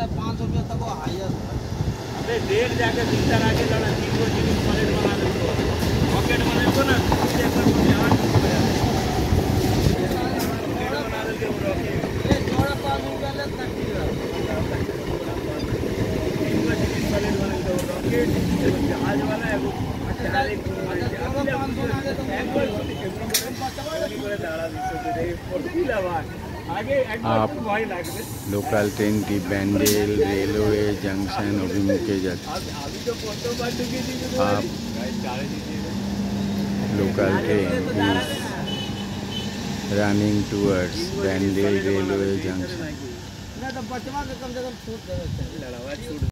₹500 तक वो हाईएस्ट है। अबे देख जाके भीतर आके लड़ा चीज़ पॉकेट बना दे तो पॉकेट बना दे ना एक बार मुझे हाथ बना दे के रॉकेट ये जोड़ा ₹500 ले तक की है। पॉकेट बना दे रॉकेट जहाज वाला है वो डायरेक्ट आप लोकल ट्रेन की बैंडेल रेलवे जंक्शन अभिमुखे जाती। आप local train running towards Bandel railway junction. ना तो बचवा के कम से कम छूट देवे।